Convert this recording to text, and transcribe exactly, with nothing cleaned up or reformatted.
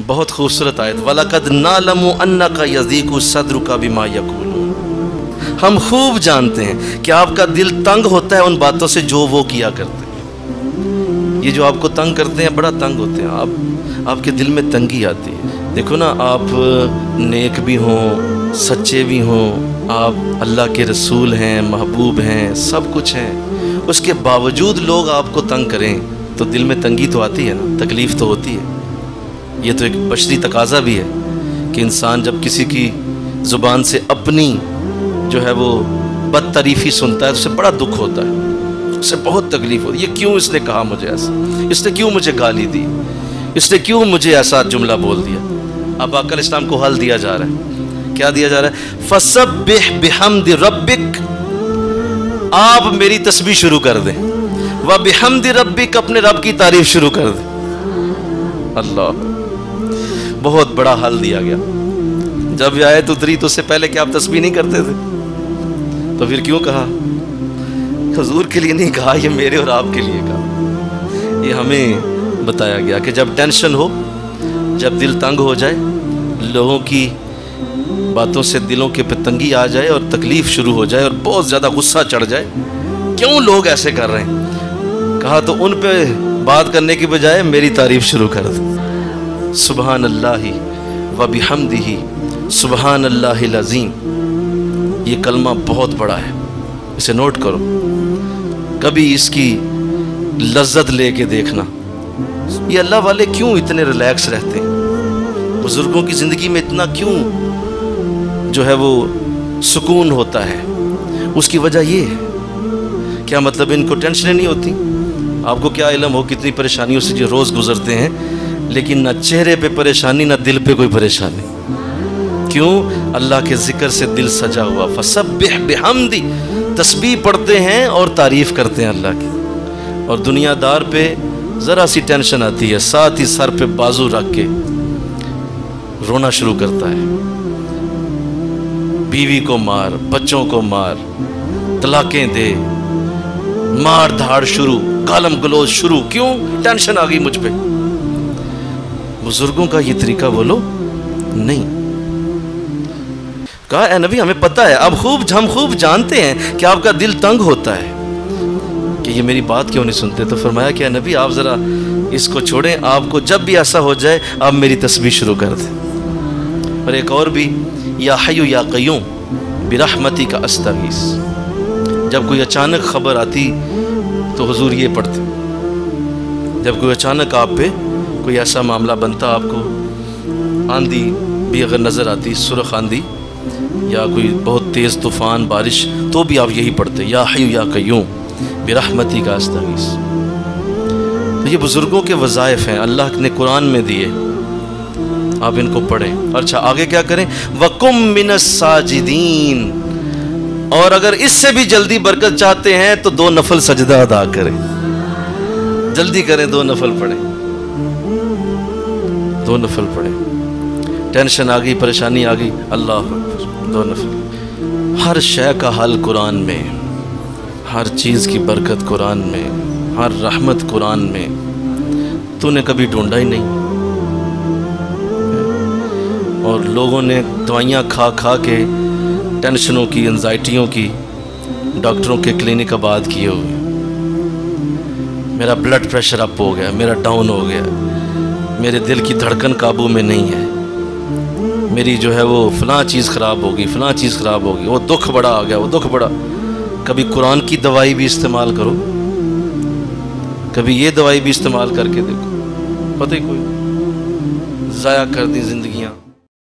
بہت خوبصورت آیت، وَلَقَدْ نَعْلَمُ أَنَّكَ يَضِيقُ صَدْرُكَ بِمَا يَقُولُونَ، ہم خوب جانتے ہیں کہ آپ کا دل تنگ ہوتا ہے ان باتوں سے جو وہ کیا کرتے ہیں۔ یہ جو آپ کو تنگ کرتے ہیں بڑا تنگ ہوتے ہیں، آپ آپ کے دل میں تنگی آتی ہے۔ دیکھو نا، آپ نیک بھی ہوں، سچے بھی ہوں، آپ اللہ کے رسول ہیں، محبوب ہیں، سب کچھ ہیں، اس کے باوجود لوگ آپ کو تنگ کریں تو دل میں تنگی تو آتی ہے نا، تکلیف تو ہوتی ہے۔ یہ تو ایک بشری تقاضا بھی ہے کہ انسان جب کسی کی زبان سے اپنی جو ہے وہ بد تعریفی سنتا ہے تو اسے بڑا دکھ ہوتا ہے، اسے بہت تکلیف ہوتی ہے، یہ کیوں اس نے کہا مجھے ایسا، اس نے کیوں مجھے گالی دی، اس نے کیوں مجھے ایسا جملہ بول دیا۔ اب آقا علیہ السلام کو حل دیا جا رہا ہے، کیا دیا جا رہا ہے؟ فَسَبِّحْ بِحَمْدِ رَبِّكَ، آپ میری تسبیح شروع کر دیں، وَبِحَمْدِ رَبِّكَ، اپنے رب کی تعریف شروع کر دیں۔ اللہ، بہت بڑا حل دیا گیا۔ جب یہ آیت اتری تو اس سے پہلے کہ آپ تسبیح نہیں کرتے تھے، تو پھر کیوں کہا؟ حضور کے لیے نہیں کہا، یہ میرے اور آپ کے لیے کہا۔ یہ ہمیں بتایا گیا کہ جب ٹینشن ہو، جب دل تنگ ہو جائے، لوگوں کی باتوں سے دلوں کے پہ تنگی آ جائے اور تکلیف شروع ہو جائے اور بہت زیادہ غصہ چڑھ جائے، کیوں لوگ ایسے کر رہے ہیں، کہا تو ان پہ بات کرنے کی بجائے میری تعریف شروع کر دیں۔ سبحان اللہ و بحمدہ سبحان اللہ العظیم، یہ کلمہ بہت بڑا ہے، اسے نوٹ کرو، کبھی اس کی لذت لے کے دیکھنا۔ یہ اللہ والے کیوں اتنے ریلیکس رہتے ہیں، بزرگوں کی زندگی میں اتنا کیوں جو ہے وہ سکون ہوتا ہے؟ اس کی وجہ یہ ہے، کیا مطلب ان کو ٹینشنیں نہیں ہوتی؟ آپ کو کیا علم ہو کتنی پریشانیوں سے جو روز گزرتے ہیں، لیکن نہ چہرے پہ پریشانی نہ دل پہ کوئی پریشانی۔ کیوں؟ اللہ کے ذکر سے دل سجا ہوا۔ فسبح بحمدی، تسبیح پڑھتے ہیں اور تعریف کرتے ہیں اللہ کی۔ اور دنیا دار پہ ذرا سی ٹینشن آتی ہے، ساتھ ہی سر پہ بازو رکھ کے رونا شروع کرتا ہے، بیوی کو مار، بچوں کو مار، طلاقیں دے، مار دھاڑ شروع، گالم گلوچ شروع۔ کیوں؟ ٹینشن آ گئی مجھ پہ۔ بزرگوں کا یہ طریقہ بولو نہیں۔ کہا اے نبی ہمیں پتہ ہے، اب خوب ہم خوب جانتے ہیں کہ آپ کا دل تنگ ہوتا ہے کہ یہ میری بات کیوں نہیں سنتے۔ تو فرمایا کہ اے نبی آپ ذرا اس کو چھوڑیں، آپ کو جب بھی ایسا ہو جائے آپ میری تسبیح شروع کر دیں۔ اور ایک اور بھی، یا حی یا قیوم برحمتی کا استغیث، جب کوئی اچانک خبر آتی تو حضور یہ پڑھتے۔ جب کوئی اچانک آپ پہ کوئی ایسا معاملہ بنتا، آپ کو آندھی بھی اگر نظر آتی، سرخ آندھی یا کوئی بہت تیز طوفان بارش، تو بھی آپ یہی پڑھتے، یا حی یا قیوم برحمتی کا استغیث۔ تو یہ بزرگوں کے وظائف ہیں، اللہ نے قرآن میں دیے، آپ ان کو پڑھیں۔ اچھا آگے کیا کریں؟ وَقُم مِّنَ السَّاجِدِينَ، اور اگر اس سے بھی جلدی برکت چاہتے ہیں تو دو نفل سجدہ ادا کریں، جلدی کریں، دو نفل پڑھیں، دو نفل پڑھیں۔ ٹینشن آ گئی، پریشانی آ گئی، اللہ اکبر، دو نفل۔ ہر شے کا حل قرآن میں، ہر چیز کی برکت قرآن میں، ہر رحمت قرآن میں، تو نے کبھی ڈھونڈا ہی نہیں۔ اور لوگوں نے دوائیاں کھا کھا کے ٹینشنوں کی، انزائٹیوں کی، ڈاکٹروں کے کلینک آباد کیے ہوئے، میرا بلڈ پریشر اپ ہو گیا، میرا ڈاؤن ہو گیا، میرے دل کی دھڑکن قابو میں نہیں ہے، میری جو ہے وہ فلاں چیز خراب ہوگی، فلاں چیز خراب ہوگی، وہ دکھ بڑا آ گیا، وہ دکھ بڑا۔ کبھی قرآن کی دوائی بھی استعمال کرو، کبھی یہ دوائی بھی استعمال کر کے دیکھو، پتہ ہی کوئی ضائع کر دی زندگی۔